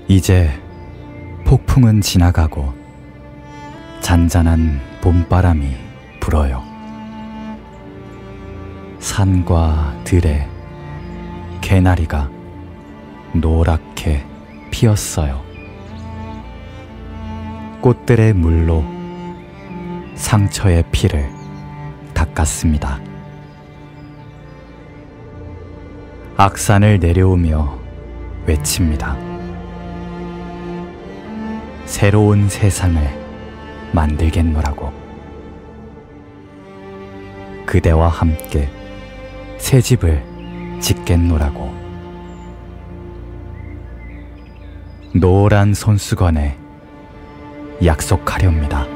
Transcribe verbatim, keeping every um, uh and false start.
이제 폭풍은 지나가고 잔잔한 봄바람이 불어요. 산과 들에 개나리가 노랗게 피었어요. 꽃들의 물로 상처의 피를 닦았습니다. 악산을 내려오며 외칩니다. 새로운 세상을 만들겠노라고. 그대와 함께 새 집을 짓겠노라고. 노란 손수건에 약속하렵니다.